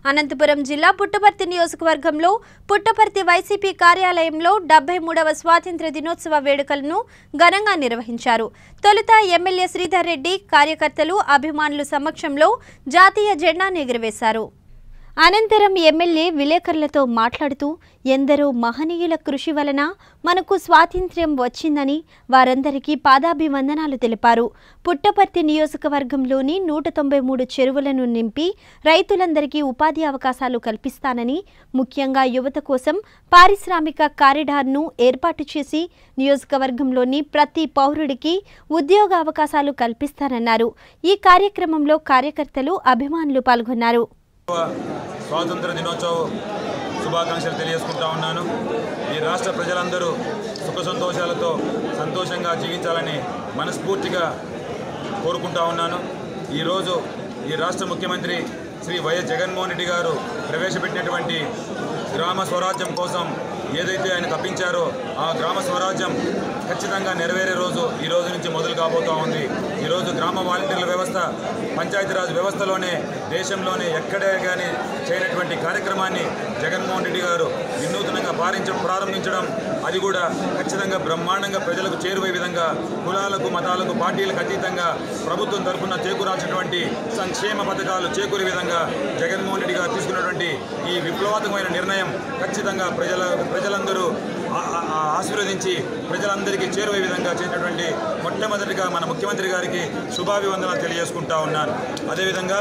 అనంతపురం జిల్లా పుట్టపర్తి నియోజకవర్గంలో పుట్టపర్తి వైసీపీ కార్యాలయంలో 73వ స్వాతంత్ర్య దినోత్సవ వేడుకలను ఘనంగా నిర్వహించారు. తొలుత ఎమ్మెల్యే శ్రీధర్ రెడ్డి కార్యకర్తలు అభిమానుల సమక్షంలో జాతీయ జెండాను ఎగురవేశారు. అనంతరం ఎమ్మెల్యే విలేకరులతో మాట్లాడుతూ ఎందరో మహనీయుల కృషి వలన మనకు స్వాతంత్ర్యం వచ్చిందని వారందరికీ పాదాభివందనాలు తెలిపారు. పుట్టపర్తి నియోజకవర్గంలోని 193 చెరువులను నింపి రైతులందరికీ ఉపాధి అవకాశాలు కల్పిస్తానని, ముఖ్యంగా యువత కోసం పారిశ్రామిక కారిడార్ను ఏర్పాటు చేసి నియోజకవర్గంలోని ప్రతి పౌరుడికి ఉద్యోగ అవకాశాలు కల్పిస్తానన్నారు. ఈ కార్యక్రమంలో కార్యకర్తలు అభిమానులు పాల్గొన్నారు. స్వాతంత్ర దినోత్సవ శుభాకాంక్షలు తెలియజేసుకుంటా ఉన్నాను. ఈ రాష్ట్ర ప్రజలందరూ సుఖ సంతోషాలతో సంతోషంగా జీవించాలని మనస్ఫూర్తిగా కోరుకుంటా ఉన్నాను. ఈరోజు ఈ రాష్ట్ర ముఖ్యమంత్రి శ్రీ వైఎస్ జగన్మోహన్ రెడ్డి గారు ప్రవేశపెట్టినటువంటి గ్రామ స్వరాజ్యం కోసం ఏదైతే ఆయన తప్పించారో ఆ గ్రామ స్వరాజ్యం ఖచ్చితంగా నెరవేరే రోజు ఈ రోజు నుంచి మొదలు కాబోతూ ఉంది. ఈరోజు గ్రామ వాలంటీర్ల వ్యవస్థ పంచాయతీరాజ్ వ్యవస్థలోనే దేశంలోనే ఎక్కడే కానీ చేయనటువంటి కార్యక్రమాన్ని జగన్మోహన్ రెడ్డి గారు వినూత్నంగా ప్రారంభించడం, అది కూడా ఖచ్చితంగా బ్రహ్మాండంగా ప్రజలకు చేరువే విధంగా కులాలకు మతాలకు పార్టీలకు అతీతంగా ప్రభుత్వం తరఫున చేకూరాల్సినటువంటి సంక్షేమ పథకాలు చేకూరే విధంగా జగన్మోహన్ రెడ్డి గారు తీసుకున్నటువంటి ఈ విప్లవాత్మకమైన నిర్ణయం ఖచ్చితంగా ప్రజలందరూ ఆశీర్వదించి ప్రజలందరికీ చేరువే విధంగా చేసినటువంటి మొట్టమొదటిగా మన ముఖ్యమంత్రి గారికి శుభాభివందనాలు తెలియజేసుకుంటా ఉన్నాను. అదేవిధంగా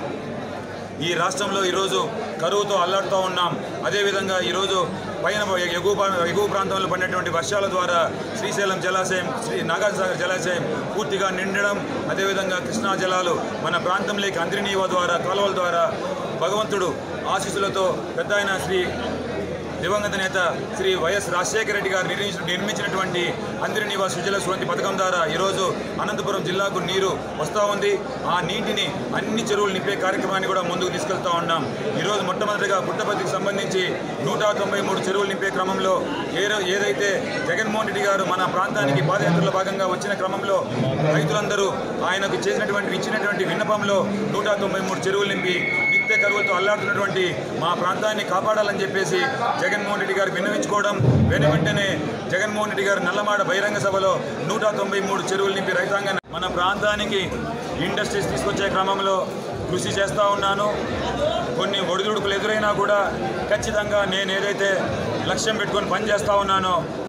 ఈ రాష్ట్రంలో ఈరోజు కరువుతో అల్లాడుతూ ఉన్నాం. అదేవిధంగా ఈరోజు పైన ఎగువ ప్రాంతంలో పడినటువంటి వర్షాల ద్వారా శ్రీశైలం జలాశయం, నాగార్జునసాగర్ జలాశయం పూర్తిగా నిండడం, అదేవిధంగా కృష్ణా జలాలు మన ప్రాంతంలోకి అంతర్నీవ ద్వారా కాలువల ద్వారా భగవంతుడు ఆశీస్సులతో పెద్ద ఆయన దివంగత నేత శ్రీ వైఎస్ రాజశేఖర రెడ్డి గారు నిర్మించినటువంటి అంతర్నీవ సుజల స్రవంతి పథకం ద్వారా ఈరోజు అనంతపురం జిల్లాకు నీరు వస్తూ ఉంది. ఆ నీటిని అన్ని చెరువులు నింపే కార్యక్రమాన్ని కూడా ముందుకు తీసుకెళ్తూ ఉన్నాం. ఈరోజు మొట్టమొదటిగా పుట్టపర్తికి సంబంధించి 193 చెరువులు నింపే క్రమంలో ఏదైతే జగన్మోహన్ రెడ్డి గారు మన ప్రాంతానికి పాదయాత్రలో భాగంగా వచ్చిన క్రమంలో రైతులందరూ ఆయనకు ఇచ్చినటువంటి విన్నపంలో 193 చెరువులు నింపి నిత్య కరువులతో అల్లాడుతున్నటువంటి మా ప్రాంతాన్ని కాపాడాలని చెప్పేసి జగన్మోహన్ రెడ్డి గారు విన్నవించుకోవడం, వెంటనే జగన్మోహన్ రెడ్డి గారు నల్లమాడ బహిరంగ సభలో 193 చెరువులు నింపి రైతాంగాన్ని మన ప్రాంతానికి ఇండస్ట్రీస్ తీసుకొచ్చే క్రమంలో కృషి చేస్తూ ఉన్నాను. కొన్ని ఒడిదుడుకులు ఎదురైనా కూడా ఖచ్చితంగా నేను ఏదైతే లక్ష్యం పెట్టుకొని పనిచేస్తూ ఉన్నానో